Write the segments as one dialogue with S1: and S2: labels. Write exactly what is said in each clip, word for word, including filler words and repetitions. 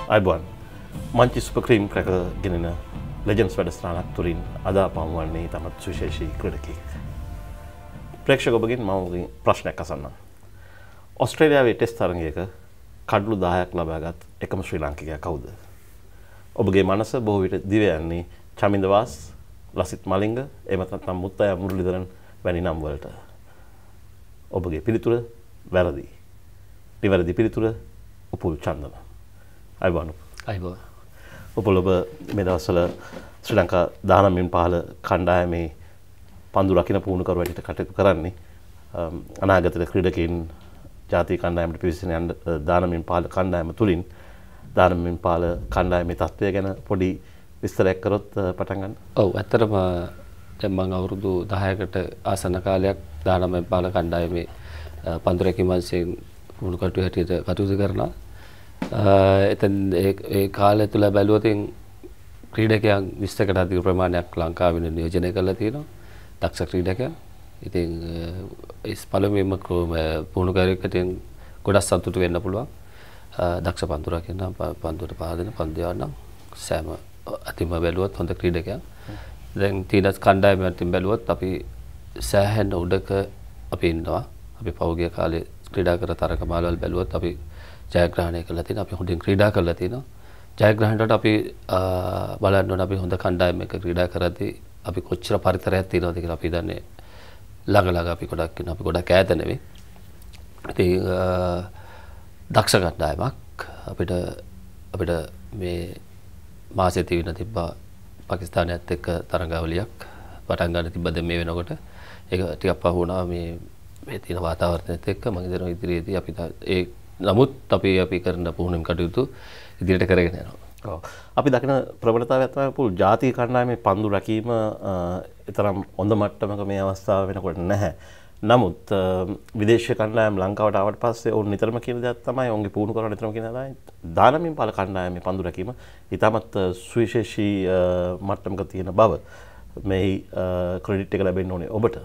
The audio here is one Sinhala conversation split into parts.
S1: අයිබෝන් මංචි සුපර් ක්‍රීම් ක්‍රැකර් ගෙනෙන ලෙජන්ඩ්ස් වැඩසටහනක් තුලින් අද අප හමුවන්නේ තමත් සුවිශේෂී ක්‍රීඩකයෙක්. ප්‍රේක්ෂක ඔබගෙන් මම ඔබගෙන් ප්‍රශ්නයක් අසන්නම්. ඕස්ට්‍රේලියාවේ ටෙස්ට් තරගයක කඩලු දහයක් ලබාගත් එකම ශ්‍රී ලාංකිකයා කවුද? ඔබගේ මනස බොහෝ විට දිව යන්නේ චමින්ද වාස්, ලසිත් මලිංග, එහෙමත් නැත්නම් මුත්තයා මුරලිදරන් වැනි නම් වලට. ඔබගේ පිළිතුර වැරදි. නිවැරදි පිළිතුර උපුල් චන්දන. අයිබෝන්.
S2: අයිබෝන්.
S1: උපුල් ඔබ මේ දවස්වල ශ්‍රී ලංකා දහනවයෙන් පහළ කණ්ඩායමේ පන්දු රකින්න පුහුණුකරු හැටියට කටයුතු කරන්නේ. අනාගතයේ ක්‍රීඩකයන් ජාතික කණ්ඩායමට පිවිසෙන යන දහනවයෙන් පහළ කණ්ඩායම තුලින් දහනවයෙන් පහළ කණ්ඩායමේ තත්ත්වය ගැන පොඩි විස්තරයක් කරොත් පටන් ගන්න.
S2: ඔව් ඇත්තටම දැන් මම අවුරුදු දහයකට ආසන්න කාලයක් දහනවයෙන් පහළ කණ්ඩායමේ පන්දු රැකීම් අංශයෙන් පුහුණුකරු හැටියට කටයුතු කරනවා. එතෙන් ඒ කාලය තුල බැලුවොත් ක්‍රීඩකයන් විස්සකට අධික ප්‍රමාණයක් ලංකාවේ නියෝජනය කරලා තියෙනවා. දක්ෂ ක්‍රීඩකයන්. ඉතින් ඒ පළමුවෙන්ම පුහුණුකරුවෙක්ට ගොඩක් සතුටු වෙන්න පුළුවන්. දක්ෂ පන්දු රකින්න පන්දුවට පාදෙන පන්දු යවන්නම් සෑම අතිම බැලුවොත් හොඳ ක්‍රීඩකයන්. දැන් තියෙන කණ්ඩායමෙන් බැලුවොත් අපි සෑහෙන උඩක අපි ඉන්නවා. අපි පෞද්ගලික කාලේ ක්‍රීඩා කර තරක මාලවල් බැලුවොත් අපි ජයග්‍රහණය කරලා තියෙනවා. අපි හොඳින් ක්‍රීඩා කරලා තියෙනවා. ජයග්‍රහණයට අපි බලන්න ඕන අපි හොඳ කණ්ඩායම් එක ක්‍රීඩා කරද්දී අපි කොච්චර පරිතරයක් තියෙනවද කියලා අපි දන්නේ ළඟ ළඟ අපි ගොඩක් ඉන්න අපි ගොඩක් ඈත නෙවෙයි. ඉතින් දක්ෂ කණ්ඩායමක් අපිට අපිට මේ මාසෙ තිබෙන තිබ්බා පාකිස්තානයත් එක්ක තරඟාවලියක් පටන් ගන්න තිබ්බ දැන් මේ වෙනකොට ඒක ටිකක් පහු වුණා මේ මේ තියෙන වාතාවරණයත් එක්ක මම හිතනවා ඉදිරියේදී අපි ඒ නමුත් අපි අපි කරන පුහුණුම් කටයුතු ඉදිරියට කරගෙන යනවා.
S1: ඔව්. අපි දකින ප්‍රවණතාවයක් තමයි පුල් ජාතික කණ්ඩායමේ පන්දු රැකීම තරම් හොඳ මට්ටමක මේ අවස්ථාව වෙනකොට නැහැ. නමුත් විදේශීය කණ්ඩායම් ලංකාවට ආවට පස්සේ ඔවුන් නිතරම කියන දේ තමයි ඔවුන්ගේ පුහුණු කරන නිතරම කියන දේ දානමින් පාල කණ්ඩායමේ පන්දු රැකීම ඉතාමත් සුවිශේෂී මට්ටමක තියෙන බව මේ ක්‍රෙඩිට් එක ලැබෙන්න ඕනේ ඔබට.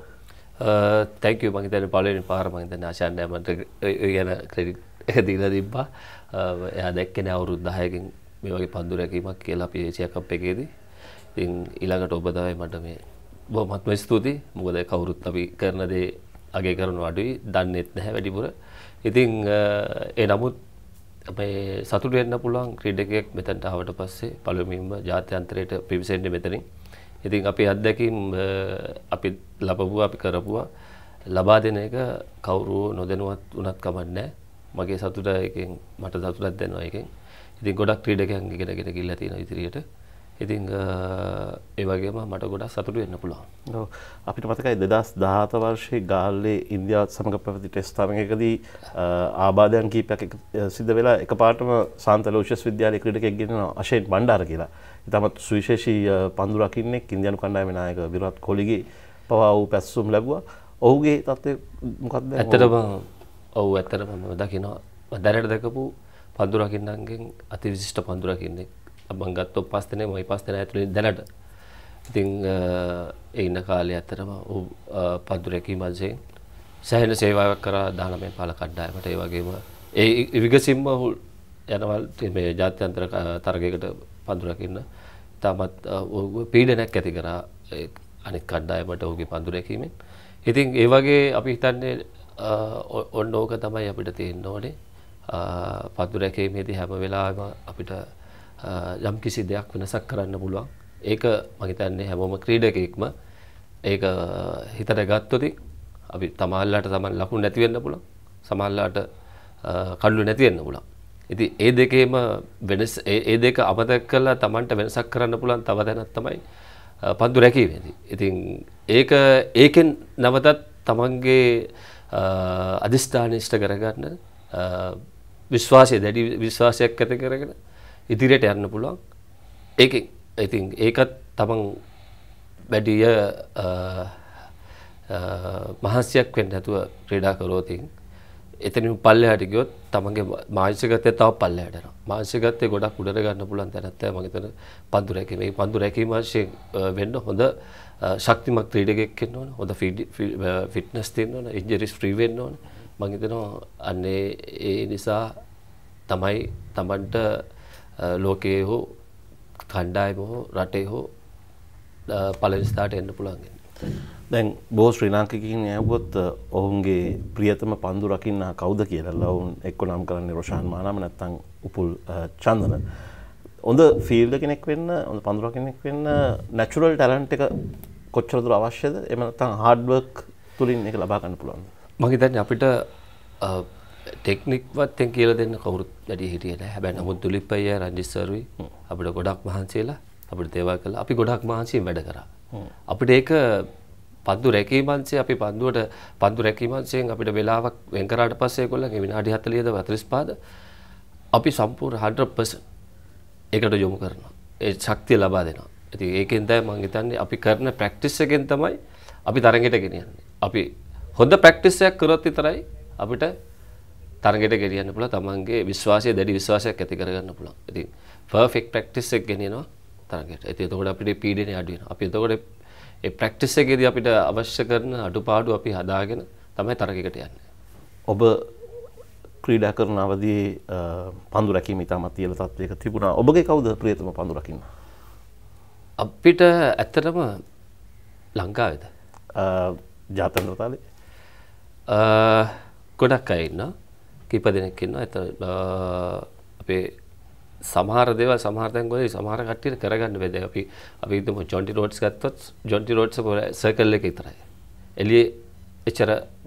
S2: Thank you. මම හිතන්නේ පළවෙනි පාර මම හිතන්නේ ආශාන්‍ය මට යන ක්‍රෙඩිට් එක දීලා තිබ්බා. එයා දැක්කනේ අවුරුදු දහයකින් මේ වගේ පන්දු රැකීමක් කියලා අපි ඒසියා කප් එකේදී. ඉතින් ඊළඟට ඔබ තමයි මට මේ බොහොමත්ම ස්තුතියි. මොකද කවුරුත් අපි කරන දේ අගය කරන අඩුයි දන්නේත් නැහැ වැඩිපුර. ඉතින් ඒ නමුත් අපේ සතුටු වෙන්න පුළුවන් ක්‍රීඩකයෙක් මෙතනට ආවට පස්සේ පළවෙනිම ජාත්‍යන්තරයට පිවිසෙන්නේ මෙතනින්. ඉතින් අපි අත්දැකීම් අපි ලැබුවා අපි කරපුවා ලබා දෙන එක කවුරු නොදැනුවත් වුණත් කමක් නැහැ. මගේ සතුට එකෙන් මට සතුටක් දැනෙනවා එකෙන්. ඉතින් ගොඩක් ක්‍රීඩකයන් ඉගෙනගෙන ගිහිල්ලා තියෙනවා ඉදිරියට. ඉතින් ඒ වගේම මට ගොඩක් සතුටු වෙන්න පුළුවන්.
S1: ඔව්. අපිට මතකයි දෙදාස් දහහත වර්ෂයේ ගාල්ලේ ඉන්දියාවත් සමග පැවති ටෙස්ට් තරගයකදී ආබාධයන් කීපයක් සිද්ධ වෙලා එකපාරටම සාන්ත ලෝෂියස් විද්‍යාලයේ ක්‍රීඩකයෙක් ගෙනෙන අශේන් බණ්ඩාර කියලා. ඉතාමත් සුවිශේෂී පන්දු රකින්නෙක් ඉන්දියානු කණ්ඩායමේ නායක විරාට් කොහ්ලිගේ පවා වූ පැසසුම් ලැබුවා. ඔහුගේ තත්ත්වය මොකක්ද?
S2: ඇත්තටම ඔව් ඇත්තටම මම දකිනවා දැනට දැකපු පන්දු රකින්නන්ගෙන් අති විශිෂ්ට පන්දු රකින්නෙක්. මම ගත්තොත් පස් දෙනෙක් මම පස් දෙනා ඇතුළේ දැනට. ඉතින් ඒ ඉන්න කාලේ ඇත්තටම ඔහු පන්දු රැකීම අංශයෙන් සෑහෙන සේවාවක් කරා දහනවයෙන් පහළ කණ්ඩායමට. ඒ වගේම ඒ විගසින්ම යනවා මේ ජාත්‍යන්තර තරගයකට පන්දු රකින්න. තාමත් පීඩනයක් ඇති කරා අනෙක් කණ්ඩායමට ඔහුගේ පන්දු රැකීමෙන්. ඉතින් ඒ වගේ අපි හිතන්නේ ඔන්න ඕක තමයි අපිට තියෙන්න ඕනේ. පන්දු රැකීමේදී හැම වෙලාවෙම අපිට යම් කිසි දෙයක් වෙනසක් කරන්න පුළුවන්. ඒක මම හිතන්නේ හැමෝම ක්‍රීඩකයෙක්ම ඒක හිතට ගත්තොත් අපි තමයිලාට තමයි ලකුණු නැති වෙන්න පුළුවන්. සමහරලාට කඩලු නැති වෙන්න පුළුවන්. ඉතින් ඒ දෙකේම වෙනස ඒ දෙක අමතක කරලා Tamanට වෙනසක් කරන්න පුළුවන් තව දැනක් තමයි පන්දු රැකීමේදී. ඉතින් ඒක ඒකෙන් නැවතත් Tamanගේ අදිෂ්ඨාන ඉෂ්ට කරගන්න විශ්වාසය දැඩි විශ්වාසයක් ඇති කරගෙන ඉදිරියට යන්න පුළුවන්. ඒකෙන් ඉතින් ඒකත් Taman වැඩි මහසියක් වෙන්න නැතුව ක්‍රීඩා කරොත් එතනින් පල්ලෙහාට ගියොත් තමන්ගේ මානසිකත්වය තව පල්ලෙහාට යනවා. මානසිකත්වය ගොඩක් උඩට ගන්න පුළුවන් තැනක් තමයි මම හිතන පන්දු රැකීම. මේ පන්දු රැකීම වශයෙන් වෙන්න හොඳ ශක්තිමත් ක්‍රීඩකයෙක් වෙන්න ඕන. හොඳ ෆිට්නස් තියෙන්න ඕන. ඉන්ජරිස් ෆ්‍රී වෙන්න ඕන. මම හිතනවා අන්නේ ඒ නිසා තමයි තමන්ට ලෝකයේ හෝ කණ්ඩායම හෝ රටේ හෝ පළවෙනි ස්ථානට එන්න පුළුවන්.
S1: දැන් බොහෝ ශ්‍රී ලාංකිකයින් ඇහුවොත් ඔවුන්ගේ ප්‍රියතම පන්දු රකින්න කවුද කියලා ඔවුන් එක්ක නම් කරන්නේ රොෂාන් මානාම නැත්නම් උපුල් චන්දන. හොඳ ෆීල්ඩ් කෙනෙක් වෙන්න, හොඳ පන්දු කෙනෙක් වෙන්න නැචරල් ටැලන්ට් එක කොච්චර දුර අවශ්‍යද? එහෙම නැත්නම් හાર્ඩ් වර්ක් තුලින් ඒක ලබා ගන්න පුළුවන්ද?
S2: මම හිතන්නේ අපිට ටෙක්නික් වත් කියලා දෙන්න කවුරුත් වැඩි හිටියේ නැහැ. හැබැයි නමුත් දුලිප් අයියා රංජිත් සර්වි අපිට ගොඩක් මහන්සි වෙලා අපිට දේවල් කළා. අපි ගොඩක් මහන්සියෙන් වැඩ කරා. අපිට ඒක පන්දු රැකීමන්සේ අපි පන්දුවට පන්දු රැකීමන්සෙන් අපිට වෙලාවක් වෙන් කරාට පස්සේ ඒගොල්ලන්ගේ විනාඩි හතළිහද හතළිස් පහද අපි සම්පූර්ණ හන්ඩ්‍රඩ් පර්සන්ට් ඒකට යොමු කරනවා. ඒ ශක්තිය ලබා දෙනවා. ඉතින් ඒකෙන් තමයි මම හිතන්නේ අපි කරන ප්‍රැක්ටිස් එකෙන් තමයි අපි තරඟයට ගෙනියන්නේ. අපි හොඳ ප්‍රැක්ටිස් එකක් කරොත් විතරයි අපිට තරඟයට ගෙනියන්න පුළුවන්. තමන්ගේ විශ්වාසය දැඩි විශ්වාසයක් ඇති කරගන්න පුළුවන්. ඉතින් පර්ෆෙක්ට් ප්‍රැක්ටිස් එක ගෙනියනවා තරඟයට. ඉතින් එතකොට අපිට පීඩනය අඩු වෙනවා. අපි එතකොට ඒ ප්‍රැක්ටිස් එකේදී අපිට අවශ්‍ය කරන අඩුපාඩු අපි හදාගෙන තමයි තරගයකට යන්නේ.
S1: ඔබ ක්‍රීඩා කරන අවදියේ පන්දු රැකීම ඉතාමත් ඉහළ තත්ත්වයක තිබුණා. ඔබගේ කවුද ප්‍රියතම පන්දු රකින්න?
S2: අපිට ඇත්තටම ලංකාවේද?
S1: ජාත්‍යන්තර තාලේ?
S2: ගොඩක් අය ඉන්නවා. කීප දෙනෙක් ඉන්නවා. එතන අපේ සමහර දේවල් සමහර තැන් වල සමහර කට්ටියට කරගන්න බැහැ. දැන් අපි අපි හිතමු ජොන්ටි රෝඩ්ස් ගත්තොත් ජොන්ටි රෝඩ්ස් සර්කල් එක විතරයි. එළියේ එච්චර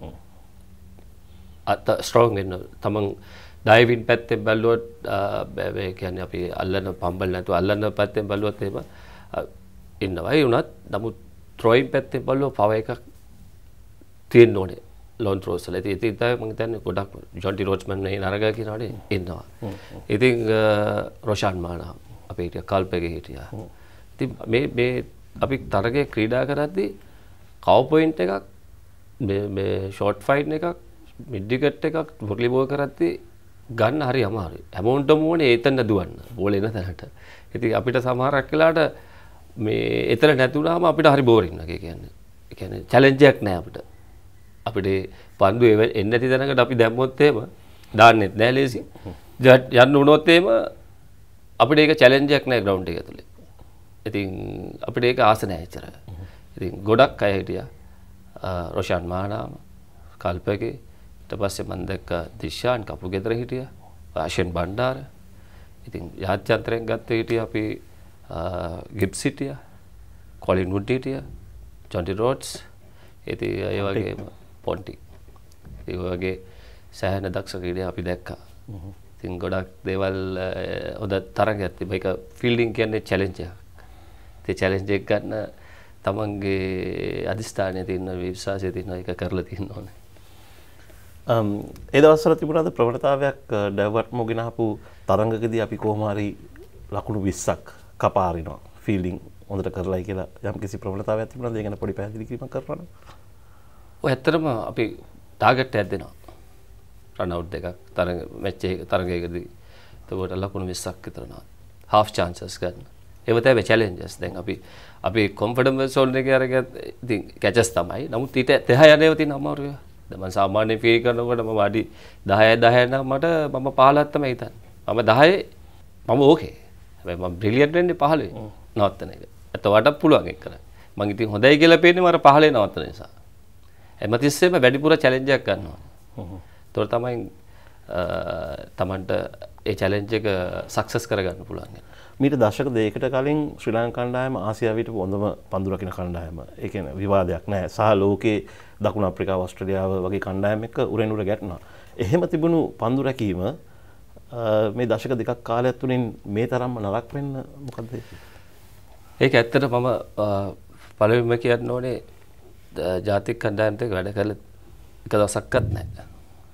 S2: අත ස්ට්‍රෝං වෙන්න තමන් ඩයිවින් පැත්තෙන් බැලුවොත් ඒ කියන්නේ අපි අල්ලන පම්බල් නැතුව අල්ලන පැත්තෙන් බැලුවොත් එහෙම ඉන්නවා. ඒ වුණත් නමුත් ත්‍රෝයින් පැත්තෙන් බැලුවොත් පව එකක් තියෙන්න ඕනේ. ලොන් ත්‍රෝස් වල. ඉතින් ඉතින් තමයි මම හිතන්නේ ගොඩක් ජොන්ටි රෝඩ්ස් මන් මේ නරගා කියනවානේ ඉන්නවා. ඉතින් රොෂාන් මානා අපේ හිටියා කල්පගේ හිටියා. ඉතින් මේ මේ අපි තරගයේ ක්‍රීඩා කරද්දී කව් පොයින්ට් එකක් මේ මේ ෂෝට් ෆයිට් එකක් මිඩ් විකට් එකක් වොලි බෝල් කරද්දී ගන්න හරි අමාරුයි. හැමෝටම ඕනේ ඒතන දුවන්න. බෝල් එන තැනට. ඉතින් අපිට සමහරක් වෙලාවට මේ එතන නැතුණාම අපිට හරි බෝරින් වගේ කියන්නේ. ඒ කියන්නේ චැලෙන්ජ් එකක් නෑ අපිට. අපිට පන්දු එන්නේ නැති තැනකට අපි දැම්මොත් එහෙම දාන්නෙත් නෑ ලේසි. යන්න උනොත් එහෙම අපිට ඒක චැලෙන්ජ් එකක් නෑ ග්‍රවුන්ඩ් එක ඇතුලේ. ඉතින් අපිට ඒක ආස නෑ එච්චර. ඉතින් ගොඩක් අය හිටියා. රොෂාන් මානාම කල්පගේ ඊට පස්සේ මම දැක්ක දිශාන් කපුගෙදර හිටියා. ආෂන් බණ්ඩාර. ඉතින් යාත්‍යන්තරයෙන් ගත්ත හිටියා අපි ගිබ්ස් හිටියා. කොලින් වුඩ් හිටියා. Jonty Rhodes. ඉතින් ඒ වගේම පොන්ටි. ඒ වගේ සෑහෙන දක්ෂ ක්‍රීඩා අපි දැක්කා. ඉතින් ගොඩක් දේවල් හොඳ තරගයක් තිබ්බා. ඒක ෆීල්ඩින් කියන්නේ චැලෙන්ජ් එකක්. ඒ චැලෙන්ජ් එක ගන්න තමන්ගේ අධිෂ්ඨානයේ තියෙන විශ්වාසය තියෙන එක කරලා තියෙන්න ඕනේ.
S1: අම් ඒ දවස්වල තිබුණාද ප්‍රවණතාවයක් ඩෙවලොප්මෝ ගෙනහපු තරඟකදී අපි කොහොම හරි ලකුණු විස්සක් කපාරිනවා ෆීල්ඩින් හොඳට කරලායි කියලා යම් කිසි ප්‍රවණතාවයක් තිබුණාද? ඒ ගැන පොඩි පැහැදිලි කිරීමක් කරනවා නම්.
S2: ඔය ඇත්තටම අපි ටාගට් එකක් දෙනවා. රන් අවුට් දෙකක් තරඟ මැච් එක තරගයකදී. එතකොට ලකුණු විස්සක් විතර නවා. half chances ගන්න. ඒව තමයි චැලෙන්ජස්. දැන් අපි අපි කොම්ෆර්ටබල් සෝන් එකේ අරගෙන ඉතින් කැචස් තමයි. නමුත් ඊට තහ යන්නේව තියෙන අමාරුව. දැන් මම සාමාන්‍යයෙන් ෆීල් කරනකොට මම අඩි දහය දහය නම් මට මම පහළක් තමයි හිතන්නේ. මම දහය මම ඕකේ. හැබැයි මම බ්‍රිලියන්ට් වෙන්නේ පහළොවේ. නවත්තන එක. එතකොට පුළුවන් ඒක කරන්න. මම ඉතින් හොඳයි කියලා පේන්නේ මම පහළේ නවත්තන නිසා. හැමතිස්සෙම වැඩිපුර චැලෙන්ජ් එකක් ගන්නවා. ඒතකොට තමයි තමන්ට ඒ චැලෙන්ජ් එක සක්සස් කරගන්න පුළුවන්.
S1: මීට දශක දෙකකට කලින් ශ්‍රී ලංකා කණ්ඩායම ආසියාවේ හිටපු හොඳම පන්දු රකින්න කණ්ඩායම. ඒ කියන්නේ විවාදයක් නැහැ. සහ ලෝකේ දකුණු අප්‍රිකාව, ඕස්ට්‍රේලියාව වගේ කණ්ඩායම් එක්ක උරෙන් උර ගැටුණා. එහෙම තිබුණු පන්දු රැකීම මේ දශක දෙකක් කාලයක් තුලින් මේ තරම්ම නරක වෙන්න මොකද හේතුව?
S2: ඒක ඇත්තට මම පළවෙනිම කියන්න ඕනේ ජාතික කණ්ඩායමත් එක්ක වැඩ කළ එක දවසක්වත් නැහැ.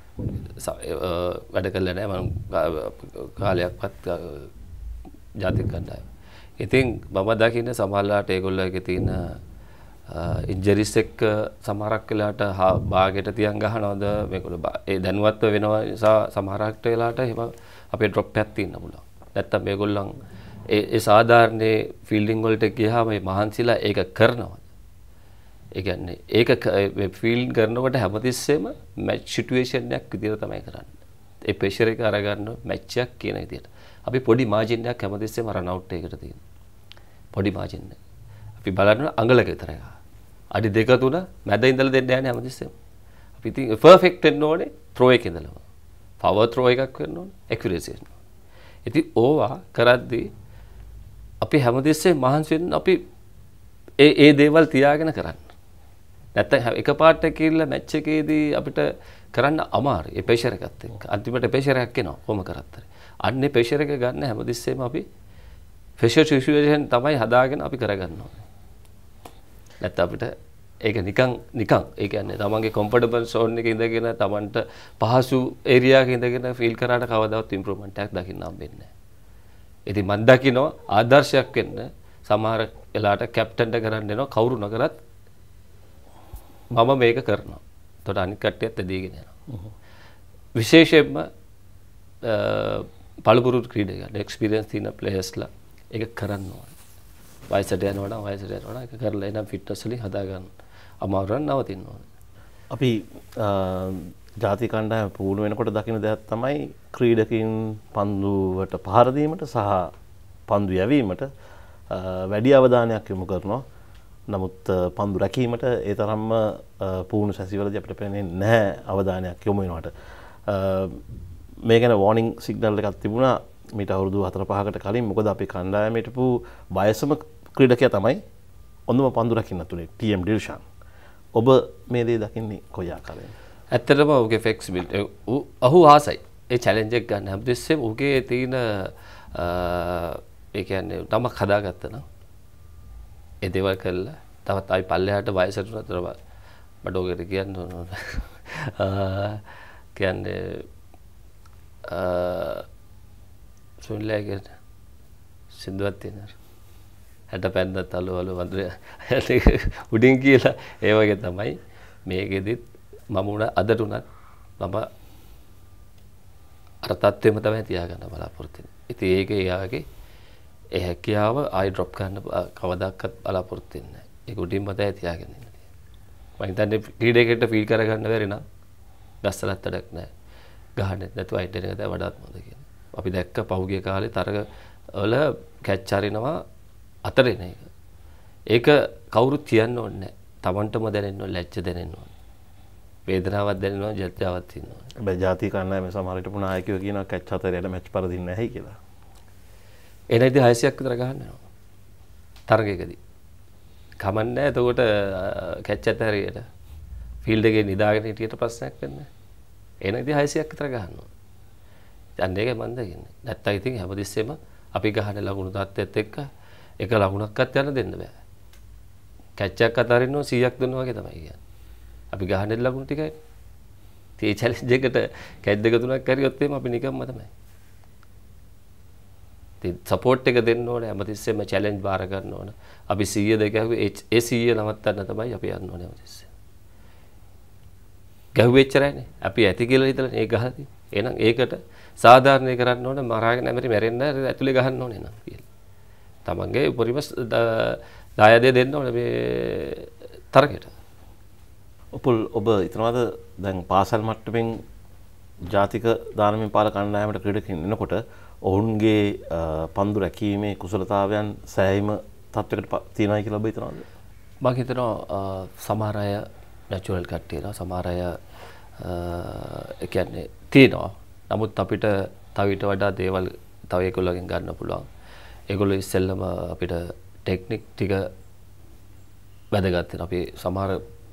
S2: වැඩ කළේ නැහැ මම කාලයක්වත් ජාතික කණ්ඩායම. ඉතින් මම දකින්නේ සමහරලාට ඒගොල්ලෝගේ තියෙන ඉන්ජරිස් එක්ක සමහරක් වෙලාවට බාගෙට තියන් ගහනවද මේගොල්ලෝ ඒ දැනුවත්ව වෙනවා නිසා සමහරක් වෙලාවට එහෙම අපේ ඩ්‍රොප් එකක් තියෙන්න පුළුවන්. නැත්තම් මේගොල්ලන් ඒ ඒ සාධාරණේ ෆීල්ඩින් වලට ගියාම මේ මහන්සිලා ඒක කරනවා. ඒ කියන්නේ ඒක ෆීල්ඩ් කරනකොට හැමතිස්සෙම මැච් සිටුේෂන් එකක් විදියට තමයි කරන්නේ. ඒ ප්‍රෙෂර් එක අරගන්න මැච් එකක් කියන විදියට. අපි පොඩි මාජින් එකක් හැමතිස්සෙම රන් අවුට් එකකට තියෙනවා. පොඩි මාජින් එක. අපි බලන්න අඟලක විතර එක. අඩි දෙක තුන මැද ඉඳලා දෙන්න යන්නේ හැමතිස්සෙම. අපි ඉතින් පර්ෆෙක්ට් වෙන්න ඕනේ ත්‍රෝ එකේ ඉඳලම. පවර් ත්‍රෝ එකක් වෙන්න ඕනේ, ඇකියුරසි වෙන්න ඕනේ. ඉතින් ඕවා කරද්දී අපි හැමතිස්සෙම මහන්සි වෙන්න අපි ඒ ඒ දේවල් තියාගෙන කරන්න. නැත්නම් එකපාරට කියලා මැච් එකේදී අපිට කරන්න අමාරුයි. ඒ ප්‍රෙෂර් එකත් එක්ක. අන්තිමට ප්‍රෙෂර් එකක් එනවා කොහොම කරත්. අන්නේ ප්‍රෙෂර් එක ගන්න හැමතිස්සෙම අපි ප්‍රෙෂර් සිචුේෂන් තමයි හදාගෙන අපි කරගන්න ඕනේ. නැත්නම් අපිට ඒක නිකන් නිකන් ඒ කියන්නේ තමන්ගේ කම්ෆර්ටබල් සෝන් එකේ ඉඳගෙන තමන්ට පහසු ඒරියා එකක ඉඳගෙන ෆීල් කරාට කවදාවත් ඉම්ප්‍රූව්මන්ට් එකක් දකින්න හම්බෙන්නේ නැහැ. ඉතින් මම දකිනවා ආදර්ශයක් වෙන්න සමහර වෙලාවට කැප්ටන්ට කරන්න එනවා කවුරු නගරත් මම මේක කරනවා. එතකොට අනිත් කට්ටියත් ඇදීගෙන යනවා. විශේෂයෙන්ම පළපුරුදු ක්‍රීඩකයන් එක්ස්පීරියන්ස් තියෙන ප්ලේයර්ස්ලා ඒක කරන්න ඕනේ. වයසට යනවා නම් වයසට යනවා නම් ඒක කරලා එනම් ෆිට්නස් වලින් හදා ගන්න. අමාරුන් නවතින්න ඕනේ.
S1: අපි ජාතික කණ්ඩායම පුහුණු වෙනකොට දකින්න දෙයක් තමයි ක්‍රීඩකින් පන්දුවට පහර දීමට සහ පන්දු යැවීමට වැඩි අවධානයක් යොමු කරනවා. නමුත් පන්දු රැකීමට ඒ තරම්ම පුහුණු සැසිවලදී අපිට පේන්නේ නැහැ අවධානයක් යොමු වෙනවට. මේ ගැන වෝනින් සිග්නල් එකක් තිබුණා මීට අවුරුදු හතර පහකට කලින්. මොකද අපි කණ්ඩායමේ හිටපු වයසම ක්‍රීඩකයා තමයි හොඳම පන්දු රකින්න තුනේ ටී එම් ඩිල්ෂාන්. ඔබ මේ දේ දකින්නේ කොයි ආකාරයෙන්ද?
S2: ඇත්තටම ඔහුගේ ෆ්ලෙක්සිබිලිටි ඔහු ආසයි. ඒ චැලෙන්ජ් එක ගන්න හැමතිස්සෙම ඔහුගේ තියෙන ඒ කියන්නේ තමක් හදාගත්තා නම් ඒ දේවල් කළා තවත් ආයි පල්ලෙහාට වයසට උනතර මට ඔකට කියන්න ඕන. කියන්නේ සුන්ලෑගේ සින්දුවක් තියෙනවා. හැට පැන්නත් අලු අලු වඳුර උඩින් කියලා ඒ වගේ තමයි මේකෙදිත් මම උන අදට උනත් මම අර තත්ත්වෙම තමයි තියාගන්න බලාපොරොත්තු වෙන්නේ. ඉතින් ඒක එයාගේ ඒ හැකියාව ආයි ඩ්‍රොප් කරන්න කවදාකවත් බලාපොරොත්තු වෙන්නේ නැහැ. ඒක උඩින්ම තමයි තියාගෙන ඉන්නේ. මම හිතන්නේ ක්‍රීඩකයට ෆීල් කරගන්න බැරි නම් ගස්සලත් වැඩක් නැහැ. ගහන්නේ නැතුව අයිට් එක තමයි වඩාත් හොඳ කියන්නේ. අපි දැක්ක පහුගිය කාලේ තරග වල කැච් අරිනවා අතරේ නේ. ඒක කවුරුත් කියන්න ඕනේ නැහැ. Tamanටම දැනෙන්න ඕනේ, ලැජ්ජ දැනෙන්න ඕනේ. වේදනාවක් දැනෙන්න ඕනේ, ජත්‍යාවක් තියෙන්න ඕනේ.
S1: හැබැයි ජාතික කණ්ඩායමේ සමහර විට පුනායකයෝ කියනවා කැච් හතරේට මැච් පරදින්නේ නැහැ කියලා.
S2: එනයිදී හයසියක් විතර ගහන්න වෙනවා. තරගයකදී. කමන්නේ එතකොට කැච් හතරේට ෆීල්ඩ් එකේ නිදාගෙන හිටියට ප්‍රශ්නයක් වෙන්නේ නැහැ. එනයිදී හයසියක් විතර ගහන්න ඕනේ. දැන් මේක මන් දකින්නේ. නැත්තම් ඉතින් හැමතිස්සෙම අපි ගහන ලකුණු තත්ත්වයට එක්ක එක ලකුණක්වත් යන්න දෙන්න බෑ. කැච් එකක් අතරින්න සීයක් දුන්නා වගේ තමයි කියන්නේ. අපි ගහන ලකුණු ටිකයි. ඒ චැලෙන්ජ් එකට කැච් දෙක තුනක් කරියොත් එimhe අපි නිකම්ම තමයි. ඉතින් සපෝට් එක දෙන්න ඕනේ හැමතිස්සෙම චැලෙන්ජ් බාර ගන්න ඕනේ. අපි සීය දෙක ගැහුවේ ඒ සීය නවත්තන්න තමයි අපි යන්න ඕනේ හැමතිස්සෙම. ගැහුවෙච්චරයිනේ. අපි ඇති කියලා හිතලා ඒ ගහදී. එහෙනම් ඒකට සාධාරණේ කරන්න ඕනේ මරාගෙන නැමෙරි මැරෙන්න ඇතුලේ ගහන්න ඕනේ නේද කියලා. තමන්ගේ උපරිම දායදේ දෙන්න ඕනේ මේ තරගයට.
S1: උපුල් ඔබ හිතනවාද දැන් පාසල් මට්ටමින් ජාතික දානමින් පාල කණ්ඩායමට ක්‍රීඩකින් එනකොට ඔවුන්ගේ පන්දු රැකීමේ කුසලතාවයන් සෑහීම තත්වයකට තියෙනවා කියලා ඔබ හිතනවාද?
S2: මම හිතනවා සමහර අය නැචරල් කට්ටියලා සමහර අය ඒ කියන්නේ තියෙනවා. නමුත් අපිට තව ඊට වඩා දේවල් තව ඒගොල්ලෝගෙන් ගන්න පුළුවන්. ඒගොල්ලෝ ඉස්සෙල්ලම අපිට ටෙක්නික් ටික වැදගත් වෙනවා. අපි සමහර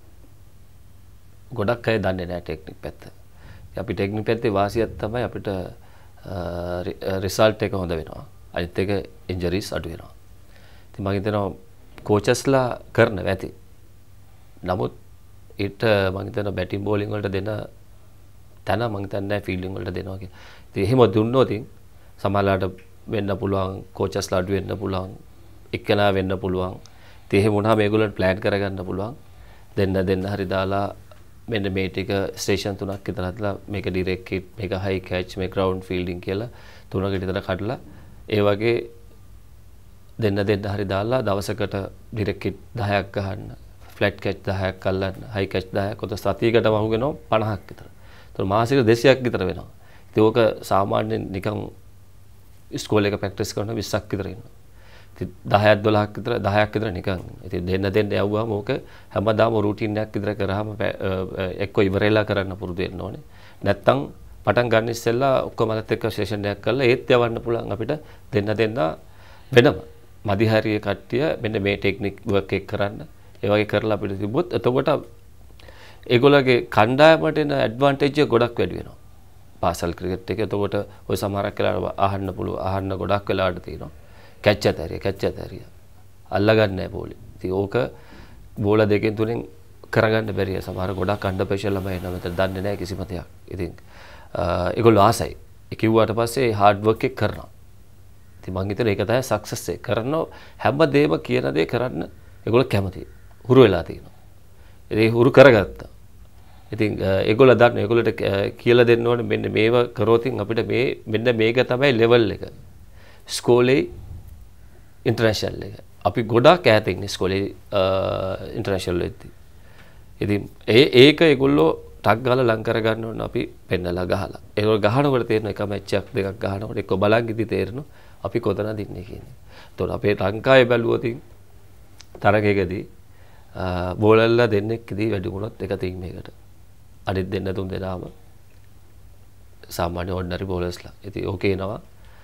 S2: ගොඩක් අය දන්නේ නැහැ ටෙක්නික් පැත්ත. අපි ටෙක්නික් පැත්තේ වාසියක් තමයි අපිට රිසල්ට් එක හොඳ වෙනවා. අනිත් එක ඉන්ජරිස් අඩු වෙනවා. ඉතින් මම හිතනවා කෝචස්ලා කරන වැති. නමුත් ඊට මම හිතනවා බැටිං බෝලිං වලට දෙන තන මම හිතන්නේ ෆීල්ඩින් වලට දෙනවා කියලා. ඉතින් එහෙම දුන්නොත් සමහරලාට වෙන්න පුළුවන් කෝචස්ලා අඩු වෙන්න පුළුවන් එක්කෙනා වෙන්න පුළුවන්. ඉතින් එහෙම වුණාම මේගොල්ලන්ට ප්ලෑන් කරගන්න පුළුවන්. දෙන්න දෙන්න හරි දාලා මෙන්න මේ ටික ස්ටේෂන් තුනක් විතර හදලා මේක ඩිරෙක්ට් හිට් මේක හයි කැච් මේක ග්‍රවුන්ඩ් ෆීල්ඩින් කියලා තුනකට විතර කඩලා ඒ වගේ දෙන්න දෙන්න හරි දාලා දවසකට ඩිරෙක්ට් හිට් දහයක් ගහන්න ෆ්ලැට් කැච් දහයක් අල්ලන්න හයි කැච් දහයක් ඔත සතියකටම අහුගෙනවා පනහක් විතර. ඒතර මාසෙක දෙසීයක් විතර වෙනවා. ඒක සාමාන්‍යයෙන් නිකන් ඉස්කෝලේ එක ප්‍රැක්ටිස් කරන විස්සක් විතර ඉන්නවා. ඉතින් දහයක් දොළහක් විතර දහයක් විතර නිකන්. ඉතින් දෙන්න දෙන්න යවුවාම ඕක හැමදාම රූටින් එකක් විතර කරාම එක්ක ඉවරෙලා කරන්න පුරුදු වෙන්න ඕනේ. නැත්තම් පටන් ගන්න ඉස්සෙල්ලා ඔක්කොමලත් එක්ක සෙෂන් එකක් කරලා ඒත් යවන්න පුළුවන් අපිට දෙන්න දෙන්න වෙනම. මදිහරිය කට්ටිය මෙන්න මේ ටෙක්නික් වර්ක් එක කරන්න. ඒ වගේ කරලා අපිට තිබ්බොත් එතකොට ඒගොල්ලෝගේ කණ්ඩායමට එන ඇඩ්වාන්ටේජ් එක ගොඩක් වැඩි වෙනවා. පාසල් ක්‍රිකට් එක. එතකොට ඔය සමහරක් වෙලාවට අහන්න පුළුවන් අහන්න ගොඩක් වෙලාවට තියෙනවා. Catch ඇතරිය catch ඇතරිය. අල්ලගන්නේ නැහැ බෝලේ. ඉතින් ඕක බෝල දෙකෙන් තුනෙන් කරගන්න බැරිය. සමහර ගොඩක් අන්ඩර් ප්‍රෙෂර් ළමයි එනවා. මෙතන දන්නේ නැහැ කිසිම දෙයක්. ඉතින් ඒගොල්ලෝ ආසයි. ඒ කිව්වට පස්සේ හાર્ඩ් වර්ක් එක කරනවා. ඉතින් මං හිතන්නේ ඒක තමයි සක්සස් එක. කරන හැම දෙයක්ම කියන දේ කරන්න ඒගොල්ලෝ කැමතියි. හුරු වෙලා තියෙනවා. ඉතින් හුරු කරගත්තා. ඉතින් ඒගොල්ලෝ දන්න ඒගොල්ලන්ට කියලා දෙන්න ඕනේ මෙන්න මේව කරොතින් අපිට මේ මෙන්න මේක තමයි ලෙවල් එක. ස්කෝලේ ඉන්ටර්නැෂනල් එක. අපි ගොඩාක් ඈත ඉන්නේ ඉස්කෝලේ ඉන්ටර්නැෂනල් වෙද්දී. ඉතින් ඒ ඒක ඒගොල්ලෝ ටක් ගාලා ලං කර ගන්න ඕන අපි පෙන්නලා ගහලා. ඒගොල්ලෝ ගහනකොට තේරෙන එක මැච් එකක් දෙකක් ගහනකොට එක්ක බලන් ඉදි තේරෙනවා අපි කොතනද ඉන්නේ කියන්නේ. ඒතකොට අපේ ලංකාවේ බැලුවොත් තරගයකදී බෝලර්ලා දෙන්නෙක්දී වැඩි වුණොත් එක ටීම් එකකට. අනිත් දෙන්න තුන් දෙනාම සාමාන්‍ය ඕඩිනරි බෝලර්ස්ලා. ඉතින් ඕකේ එනවා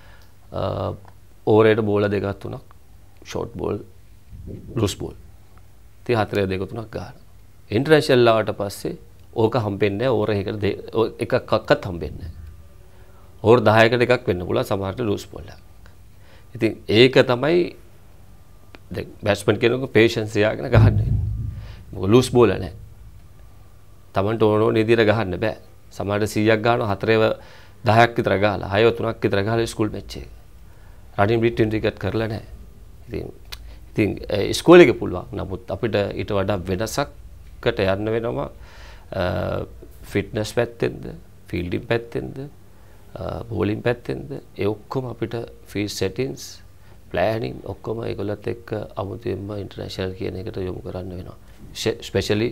S2: ඕවරේට බෝල දෙකක් තුනක් ෂෝට් බෝල් ලූස් බෝල්. ඉතින් හතරේ දෙක තුනක් ගන්න. ඉන්ටර්නැෂනල් ආවට පස්සේ ඕක හම්බෙන්නේ නැහැ. ඕවර එකකට එකක්වත් හම්බෙන්නේ නැහැ. ඕවර් දහයකට එකක් වෙන්න පුළුවන් සමහරට ලූස් බෝල් එකක්. ඉතින් ඒක තමයි දැන් බැට්ස්මන් කෙනෙකුගේ පේෂන්ස් තියාගෙන ගහන්න වෙන්නේ. මොකද ලූස් බෝල නැහැ. Tamanට ඕන ඕන විදිහට ගහන්න බෑ. සමහරට සීයක් ගන්නවා හතරේව දහයක් විතර ගහලා හයව තුනක් විතර ගහලා ස්කූල් මැච් එක. රටින් බ්‍රිටන් ක්‍රිකට් කරලා නැහැ. ඉතින් ඉතින් ඉස්කෝලේ එකේ පුළුවන්. නමුත් අපිට ඊට වඩා වෙනසක්කට යන්න වෙනවා. ෆිට්නස් පැත්තෙන්ද, ෆීල්ඩින් පැත්තෙන්ද, බෝලින් පැත්තෙන්ද ඒ ඔක්කොම අපිට ෆීල්ඩ් සෙටින්ග්ස්, ප්ලෑනින් ඔක්කොම ඒගොල්ලත් එක්ක අමුතුවෙන්ම ඉන්ටර්නැෂනල් කියන එකට යොමු කරන්න වෙනවා. ස්පෙෂලි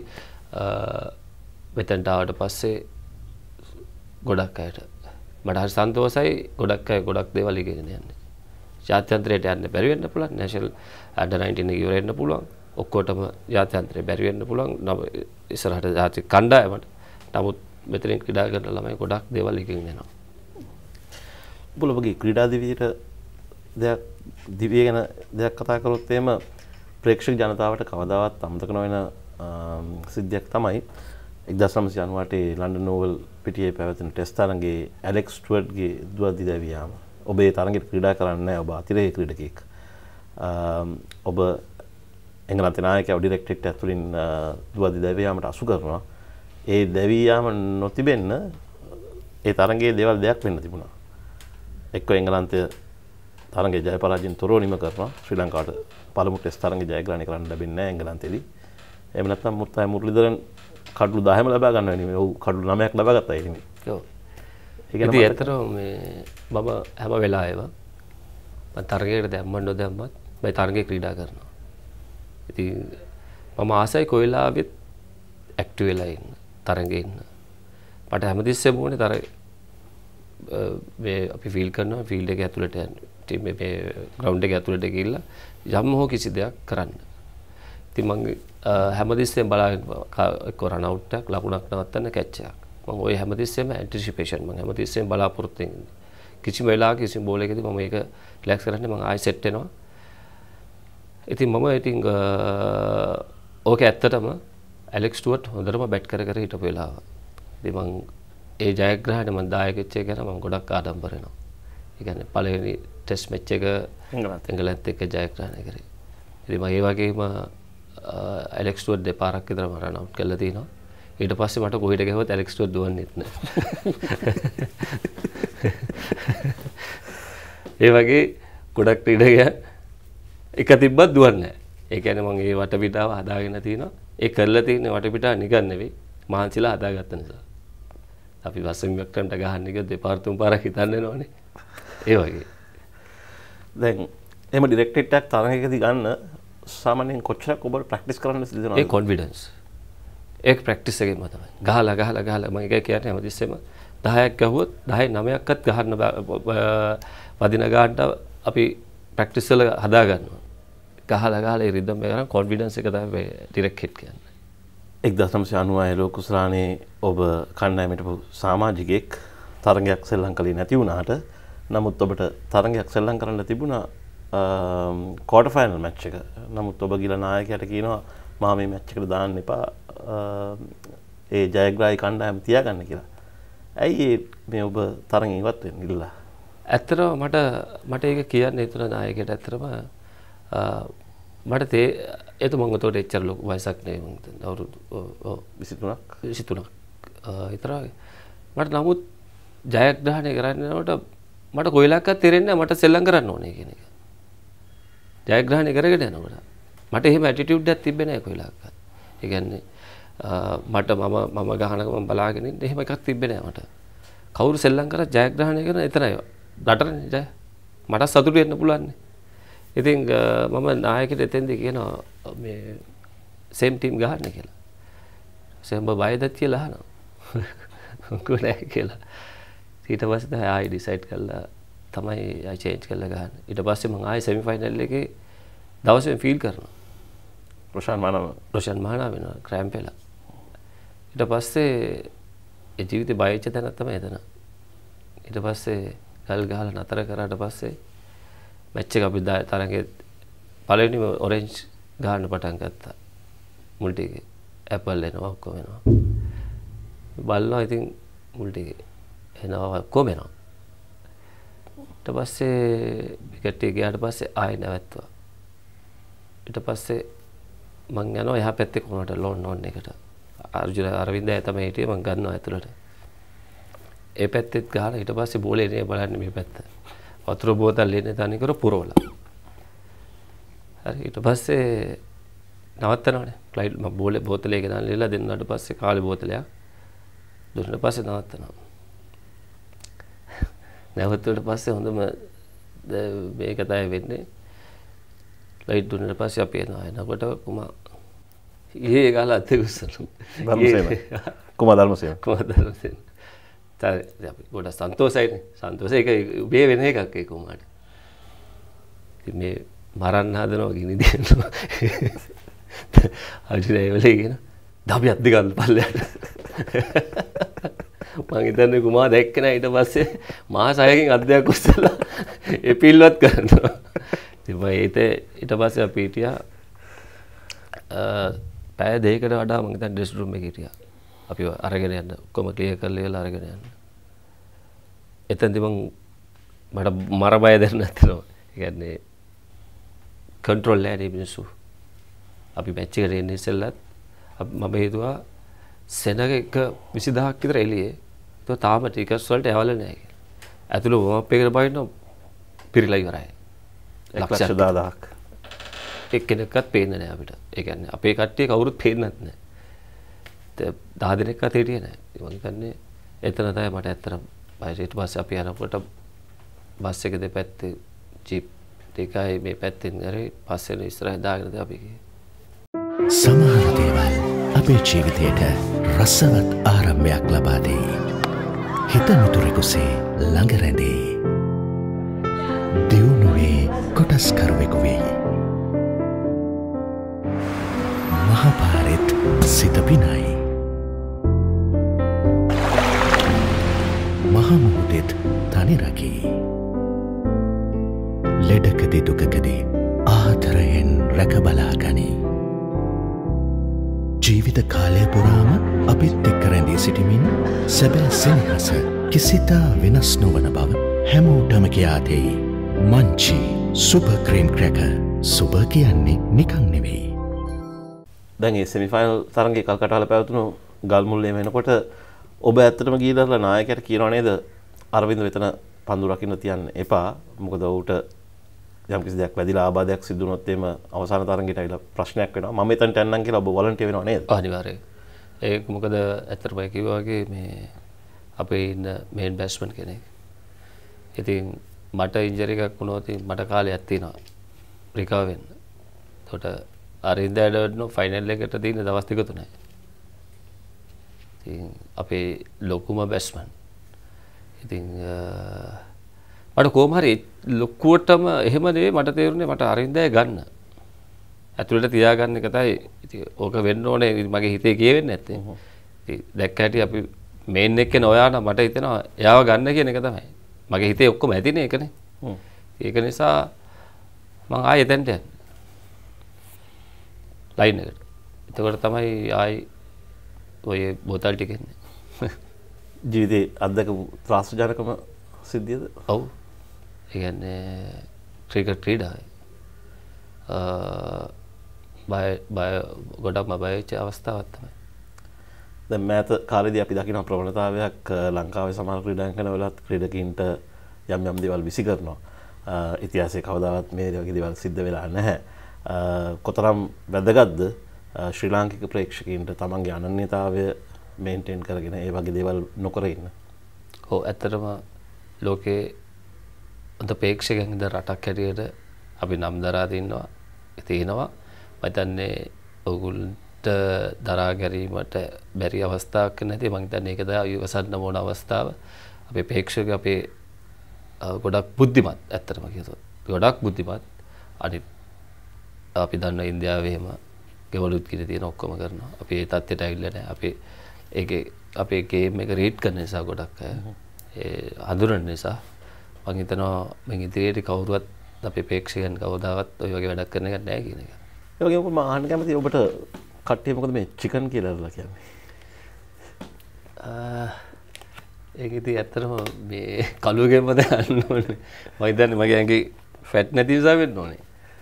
S2: මෙතනට ආවට පස්සේ ගොඩක් අයට මට හරි සන්තෝෂයි ගොඩක් අය ගොඩක් දේවල් ඉගෙන යන්නේ. ජාත්‍යන්තරයට යන්න බැරි වෙන්න පුළුවන්. නැෂනල් අන්ඩර් නයින්ටීන් එක ඉවර වෙන්න පුළුවන්. ඔක්කොටම ජාත්‍යන්තරේ බැරි වෙන්න පුළුවන්. නම් ඉස්සරහට ජාතික කණ්ඩායමට. නමුත් මෙතනින් ක්‍රීඩා කරන ළමයි ගොඩක් දේවල් ඉගෙන යනවා.
S1: බුලවගේ ක්‍රීඩා දිවියට දෙයක් දිවිය ගැන දෙයක් කතා කරොත් එහෙම ප්‍රේක්ෂක ජනතාවට කවදාවත් අමතක නොවන සිද්ධියක් තමයි එක්දාස් නවසිය අනූඅටේ ලන්ඩන් ඕවල් පිටියේ පැවැත්වෙන ටෙස්ට් තරඟයේ ඇලෙක්ස් ස්ටුවර්ට්ගේ දුව දිදැවියාම. ඔබ ඒ තරඟෙට ක්‍රීඩා කරන්නේ නැහැ. ඔබ අතිරේක ක්‍රීඩකයෙක්. ඔබ එංගලන්තේ නායකයා ඩිරෙක්ටරේට් ඇතුළින් දුව දිදැවියාමට අසු කරනවා. ඒ දැවියාම නොතිබෙන්න ඒ තරඟයේ දේවල් දෙයක් වෙන්න තිබුණා. එක්ක එංගලන්තය තරඟයේ ජය පරාජයෙන් තොරව නිම කරනවා. ශ්‍රී ලංකාවට පළමු ටෙස්ට් තරඟය ජයග්‍රහණය කරන්න ලැබෙන්නේ නැහැ එංගලන්තයේදී. එහෙම නැත්නම් මුත්තයි මුරලිදරන් කඩලු දහයම ලබා ගන්න වෙන්නේ. ඔව් කඩලු නවයක් ලබා ගත්තා ඒ නෙමෙයි.
S2: ඔව්. ඉතින් ඇත්තටම මේ මම හැම වෙලාවෙම මම තරගයකට දැම්මම නොදැම්මත් මම තරගයේ ක්‍රීඩා කරනවා. ඉතින් මම ආසයි කොයිලාවෙත් ඇක්ටිව් වෙලා ඉන්න තරගයේ ඉන්න. මට හැමතිස්සෙම ඕනේ තර මේ අපි ෆීල් කරනවා ෆීල්ඩ් එක ඇතුළට යන්න. ටීම් මේ ග්‍රවුන්ඩ් එක ඇතුළට ගිහිල්ලා යම් හෝ කිසි දෙයක් කරන්න. ඉතින් මම හැමතිස්සෙම බලාගෙන එක්ක රන් අවුට් එකක් ලකුණක් නවත්තන්න කැච් එකක්. මම ওই හැමතිස්සෙම ඇන්ටිසිපේෂන් මම හැමතිස්සෙම බලාපොරොත්තු වෙන්නේ. කිසිම වෙලාවක කිසිම බෝල් එකකදී මම ඒක රිලැක්ස් කරන්නේ මම ආයෙ සෙට් වෙනවා. ඉතින් මම ඉතින් ඕක ඇත්තටම ඇලෙක්ස් ස්ටුවර්ට් හොඳටම බැට් කර කර හිටපු වෙලාව. ඉතින් මම ඒ ජයග්‍රහණය මම දායක වෙච්ච එක ගැන මම ගොඩක් ආඩම්බර වෙනවා. ඒ කියන්නේ පළවෙනි ටෙස්ට් මැච් එක එංගලන්තත් එක්ක ජයග්‍රහණය කරේ. ඉතින් මම ඒ වගේම ඇලෙක්ස් ස්ටුවර්ට් දෙපාරක් විතර මම රන් අවුට් කරලා තිනවා. ඊට පස්සේ මට කොහෙට ගියවත් ඇලෙක්ස් ස්ටුවර්ට් දුවන්නෙත් නැහැ. ඒ වගේ ගොඩක් ක්‍රීඩකයන් එක තිබ්බත් දුවන්නේ නැහැ. ඒ කියන්නේ මම මේ වටපිටාව හදාගෙන තිනවා. ඒ කරලා තියෙන වටපිටාව නිකන් නෙවෙයි මහන්සිලා හදාගත්ත නිසා. අපි වසමියක් කරන්න ගහන්න ගියොත් දෙපාර තුන් පාරක් හිතන්න වෙනවනේ. ඒ වගේ.
S1: දැන් එහෙම ඩිරෙක්ටරේට් එකක් තරඟයකදී ගන්න සාමාන්‍යයෙන් කොච්චරක් ඔබට ප්‍රැක්ටිස් කරන්න සිදුවෙනවද?
S2: ඒ කොන්ෆිඩන්ස්. ඒක ප්‍රැක්ටිස් එකෙන්ම තමයි. ගහලා ගහලා ගහලා මම ඒක කියන්නේ හැමතිස්සෙම දහයක් ගහුවොත් දහය නවයක්වත් ගහන්න වදින ගානට අපි ප්‍රැක්ටිස් වල හදා ගන්නවා. ගහලා ගහලා ඒ රිද්ම එක කරන් කොන්ෆිඩන්ස් එක තමයි ඩිරෙක්ට් හිට් කියන්නේ.
S1: එක්දහස් නවසිය අනූහය ලෝකුසලානේ ඔබ කණ්ඩායමට සමාජිකයෙක් තරගයක් සෙල්ලම් කළේ නැති වුණාට නමුත් ඔබට තරගයක් සෙල්ලම් කරන්න තිබුණා ක්වාටර් ෆයිනල් මැච් එක. නමුත් ඔබ ගිල නායකයාට කියනවා මම මේ මැච් එකට දාන්න එපා ඒ ජයග්‍රාහී කණ්ඩායම තියාගන්න කියලා. ඇයි මේ ඔබ තරගෙන් ඉවත් වෙන්න ඉල්ලා?
S2: ඇත්තටම මට මට ඒක කියන්න හිතුණා නායකයාට. ඇත්තටම මට තේ ඒත් මම උතෝට එච්චර ලොකු වයසක් නෙවෙයි මම අවුරුදු විසි තුනක් විසි තුනක් විතරයි. මට නමුත් ජයග්‍රහණය කරන්නකොට මට කොයිලක්වත් තේරෙන්නේ නැහැ මට සෙල්ලම් කරන්න ඕනේ කියන එක. ජයග්‍රහණය කරගෙන යනකොට මට එහෙම ඇටිටියුඩ් එකක් තිබ්බේ නැහැ කොයිලක්වත්. ඒ කියන්නේ මට මම මම ගහනක මම බලාගෙන ඉන්න එහෙම එකක් තිබ්බේ නැහැ මට. කවුරු සෙල්ලම් කරා ජයග්‍රහණය කරන එතනයි රටනේ ජය. මට සතුටු වෙන්න පුළුවන් නේ. ඉතින් මම නායකයට එතෙන්දී කියනවා මේ සේම් ටීම් ගහන්න කියලා. සෙම්බ බයද කියලා අහනවා. මොකෝ නැහැ කියලා. ඊට පස්සේ තමයි ආයි ඩිසයිඩ් කළා තමයි ආයි චේන්ජ් කරලා ගහන්න. ඊට පස්සේ මම ආයි සෙමි ෆයිනල් එකේ දවසෙන් ෆීල් කරනවා.
S1: රොෂාන් මානව
S2: රොෂාන් මානව වෙනවා ක්‍රෑම්ප් වෙලා. ඊට පස්සේ ඒ ජීවිතේ බය වෙච්ච තැන තමයි එතන. ඊට පස්සේ ගල් ගහලා නතර කරාට පස්සේ මැච් එක අපි තරගේ පළවෙනිම ඔරෙන්ජ් ගහන්න පටන් ගත්තා. මුල් ටිකේ ඇපල් එනවා ඔක්කොම එනවා. බලනවා ඉතින් මුල් ටිකේ එනවා ඔක්කොම එනවා. ඊට පස්සේ විකට් එක ගියාට පස්සේ ආයෙ නැවැත්තුවා. ඊට පස්සේ මං යනවා එහා පැත්තේ කොනට ලෝන් ඕන් එකට. අර්ජුන අරවින්දය තමයි හිටියේ මං ගන්නවා ඇතුළට. ඒ පැත්තෙත් ගහලා ඊට පස්සේ බෝලේ එන්නේ බලන්න මේ පැත්ත. වතුර බෝතල් එන්නේ තනි කර පුරවලා. හරි ඊට පස්සේ නවත්තනවානේ. ෆ්ලයිට් මම බෝලේ බෝතලේ ගෙනල්ලා ඉල්ලලා දෙන්නාට පස්සේ කාලේ බෝතලයක් දුන්නාට පස්සේ නවත්තනවා. නැවතුනට පස්සේ හොඳම මේක තමයි වෙන්නේ. ලයිට් දුන්නාට පස්සේ අපි එනවා. එනකොට කුමා ඊයේ ගාලා අතෙකුස්සලු.
S1: ධර්මසේන. කුමා ධර්මසේන.
S2: කුමා ධර්මසේන. තාරි අපි ගොඩක් සන්තෝෂයිනේ. සන්තෝෂයි ඒක උබේ වෙන එකක් ඒ කුමාට. ඉතින් මේ මරන්න හදනවා ගිනි දෙනවා. අජිරේ වෙලේ කියන දබියක් දෙකක් පල්ලයට. මං හිතන්නේ කුමා දැක්ක නෑ ඊට පස්සේ මාස හයකින් අද්දයක් උස්සලා ඒ පිල්වත් කරනවා. ඉතින් මම ඒත ඊට පස්සේ අපි හිටියා පැය දෙකකට වඩා මම හිතන්නේ ඩ්‍රෙස් රූම් එකේ හිටියා. අපි අරගෙන යන්න ඔක්කොම ක්ලියර් කරලා ඉවරලා අරගෙන යන්න. එතෙන්දි මම මට මර බය දැනෙන්න ඇත්තනවා. ඒ කියන්නේ කන්ට්‍රෝල් නැහැ මිනිස්සු. අපි මැච් එකට එන්නේ ඉස්සෙල්ලත් මම හිතුවා සෙනග එක විසිදහක් විතර එළියේ. ඒක තාම ටිකට්ස් වලට ඇවල නැහැ කියලා. ඇතුළේ වෝම් අප් එකකට බයින්න පිරිලා ඉවරයි.
S1: ලක්ෂ දහයක්.
S2: එක්කෙනෙක්වත් පේන්නේ නැහැ අපිට. ඒ කියන්නේ අපේ කට්ටිය කවුරුත් පේන්නත් නැහැ. දහ දිනක්වත් හිටියේ නැහැ. මම හිතන්නේ එතන තමයි මට ඇත්තටම බය. ඊට පස්සේ අපි යනකොට බස් එක දෙපැත්තේ ජීප් දෙකයි මේ පැත්තෙන් හරි පස්සෙන් ඉස්සරහින් දාගෙනද අපි ගියේ.
S3: සමහර දේවල් අපේ ජීවිතයට රසවත් ආරම්භයක් ලබා දෙයි. හිත මිතුරෙකුසේ ළඟ රැඳෙයි. දියුණුවේ කොටස්කරුවෙකු වෙයි. මහපාරෙත් සිත පිනයි. මහමුහුදෙත් තනි රකී. ලෙඩකදි දුකකදී ආදරයෙන් රැකබලා ගනී. ජීවිත කාලය පුරාම අපිත් එක්ක රැඳී සිටිමින් සැබෑ සෙනෙහස කිසිතා වෙනස් නොවන බව හැමෝටම කියා දෙයි. Munchee super cream cracker. Super කියන්නේ නිකන් නෙවෙයි.
S1: දැන් මේ සෙමි ෆයිනල් තරඟේ කල්කටාල පැවතුණු ගල්මුල්ලේ වෙනකොට ඔබ ඇත්තටම ගිහිල්ලා නායකයාට කියනවා නේද අරවින්ද වෙතන පන්දු රකින්න තියන්න එපා. මොකද ඌට යම් කිසි දෙයක් වැදිලා ආබාධයක් සිදු වුණොත් එimhe අවසාන තරඟයට ඇවිල්ලා ප්‍රශ්නයක් වෙනවා. මම එතනට යන්නම් කියලා ඔබ වොලන්ටියර් වෙනව නේද?
S2: අනිවාර්යයෙන්. ඒක මොකද ඇත්තටම කිව්වා වගේ මේ අපේ ඉන්න මේන් බැට්ස්මන් කෙනෙක්. ඉතින් මට ඉන්ජරි එකක් වුණොත් මට කාලයක් තියෙනවා රිකවර් වෙන්න. එතකොට අරින්ද ඇඩවර්ඩ්නෝ ෆයිනල් එකට තියෙන දවස් දෙක තුනයි. ඉතින් අපේ ලොකුම බැට්ස්මන් ඉතින් මට කොහොම හරි ලොකුවටම එහෙම නෙවෙයි මට තේරුනේ මට අරින්දය ගන්න. ඇතුළට තියාගන්න එක තමයි ඉතින් ඕක වෙන්න ඕනේ මගේ හිතේ කියෙන්නේ නැත්තේ. ඉතින් දැක්ක හැටි අපි මේන් එක්කනේ ඔයා නම් මට හිතෙනවා එයාව ගන්න කියන එක තමයි. මගේ හිතේ ඔක්කොම ඇතිනේ ඒකනේ. ඒක නිසා මම ආයෙ එතනට යන්නේ. ලයින් එකට. එතකොට තමයි ආයි ඔය බෝතල් ටික එන්නේ.
S1: ජීවිතේ අත්දකපු ත්‍රාසජනකම සිද්ධියද?
S2: ඔව්. ඒ කියන්නේ ක්‍රිකට් ක්‍රීඩාවේ අ බය බය ගොඩක්ම බය වෙච්ච අවස්ථාවක් තමයි.
S1: දැන් මෑත කාලේදී අපි දකින ප්‍රවණතාවයක් ලංකාවේ සමහර ක්‍රීඩාංගන වලත් ක්‍රීඩකීන්ට යම් යම් දේවල් විසි කරනවා. ඉතිහාසයේ කවදාවත් මේ වගේ දේවල් සිද්ධ වෙලා නැහැ. කොතරම් වැදගත්ද ශ්‍රී ලාංකික ප්‍රේක්ෂකීන්ට තමන්ගේ අනන්‍යතාවය මේන්ටේන් කරගෙන ඒ වගේ දේවල් නොකර ඉන්න?
S2: ඔව් ඇත්තටම ලෝකේ අද ප්‍රේක්ෂකයන් ඉද රටක් හැටියට අපි නම් දරා තින්නවා තියෙනවා. මම හිතන්නේ ඔයගොල්ලන්ට දරා ගැනීමට බැරි අවස්ථාවක් නැති මම හිතන්නේ ඒක තමයි ඉවසන්න ඕන අවස්ථාව. අපේ ප්‍රේක්ෂකයෝ අපේ ගොඩක් බුද්ධිමත් ඇත්තටම කියතොත් ගොඩක් බුද්ධිමත්. අනිත් අපි දන්න ඉන්දියාවේ එහෙම ගෙවලුත් කිරි තියෙන ඔක්කොම කරනවා. අපි ඒ තත්ත්වයට ඇවිල්ලා නැහැ. අපි ඒකේ අපේ ගේම් එක රීඩ් කරන නිසා ගොඩක් අය ඒ හඳුනන නිසා මම හිතනවා මම ඉදිරියට කවුරුවත් අපේ ප්‍රේක්ෂකයන් කවදාවත් ඔය වගේ වැඩක් කරන්න ගන්නේ නැහැ කියන එක.
S1: ඒ වගේම මම අහන්න කැමතියි ඔබට කට්ටිය මොකද මේ චිකන් කියලා කියන්නේ?
S2: ඒක ඉතින් ඇත්තටම මේ කළුවගෙන්ම දාන්න ඕනේ. මම හිතන්නේ මගේ ඇඟේ ෆැට් නැති නිසා වෙන්න ඕනේ.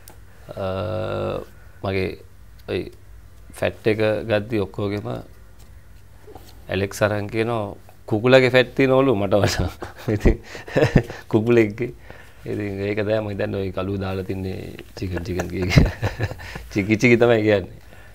S2: මගේ ඔය ෆැට් එක ගද්දි ඔක්කොගෙම ඇලෙක්ස් අරන් කියනවා කුකුලගේ ෆැට් තියනවලු මට වඩා. ඉතින් කුකුලෙක්ගේ ඉතින් ඒක තමයි මම හිතන්නේ ඔය කළුව දාලා තින්නේ චිකන් චිකන් කිය. චිකි චිකි තමයි කියන්නේ.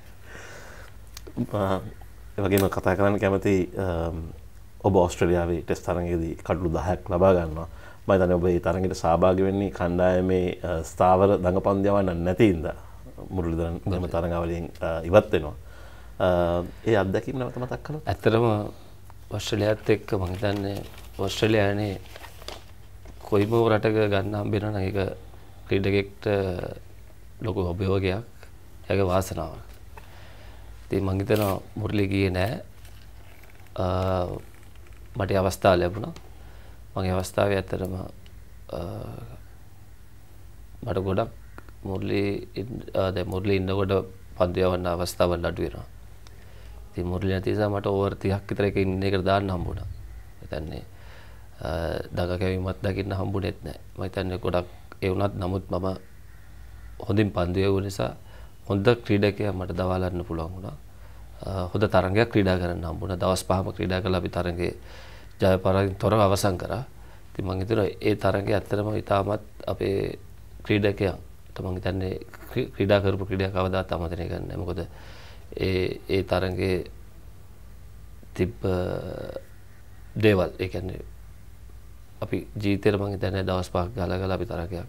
S1: ඒ වගේම කතා කරන්න කැමතියි ඔබ ඕස්ට්‍රේලියාවේ ටෙස්ට් තරඟයේදී කඩලු දහයක් ලබා ගන්නවා. මම හිතන්නේ ඔබ මේ තරඟයට සහභාගී වෙන්නේ කණ්ඩායමේ ස්ථාවර දඟපන්දියවන්න නැති ඉඳලා මුරලිදරන් ගම තරඟාවලියෙන් ඉවත් වෙනවා. ඒ අත්දැකීම නැවත මතක් කළොත්
S2: ඇත්තටම ඕස්ට්‍රේලියාවත් එක්ක මම හිතන්නේ ඕස්ට්‍රේලියාවේ කොයිම රටක ගන්න හම්බ වෙනවා නම් ඒක ක්‍රීඩකෙක්ට ලොකු අභියෝගයක්. ඒක වාසනාවක්. ඉතින් මම හිතනවා මුරලි ගියේ නෑ. මට අවස්ථාව ලැබුණා. මගේ අවස්ථාවේ ඇත්තටම මට ගොඩක් මුරලි දැන් මුරලි ඉන්නකොට පන්දු යවන්න අවස්ථාවල් අඩු වෙනවා. ඉතින් මුරලි නැති නිසා මට ඕවර් තිහක් විතර එක ඉන්න එකට දාන්න හම්බුණා. හිතන්නේ දඟ කැවීමක් දකින්න හම්බුනේත් නැහැ. මම හිතන්නේ ගොඩක් ඒ වුණත් නමුත් මම හොඳින් පන්දු යවුව නිසා හොඳ ක්‍රීඩකයෙක් මට දවාලන්න පුළුවන් වුණා. හොඳ තරඟයක් ක්‍රීඩා කරන්න හම්බුණා. දවස් පහම ක්‍රීඩා කළා අපි තරඟේ ජය පරාජයෙන් තොරව අවසන් කරා. ඉතින් මම හිතනවා ඒ තරඟය ඇත්තටම ඉතාමත් අපේ ක්‍රීඩකයන්ට මම හිතන්නේ ක්‍රීඩා කරපු ක්‍රීඩා කවදාත් අමතක කරන්නේ නැහැ. මොකද ඒ ඒ තරඟේ තිබ්බ දේවල් ඒ කියන්නේ අපි ජීවිතේට මම හිතන්නේ දවස් පහක් ගාලා ගාලා අපි තරඟයක්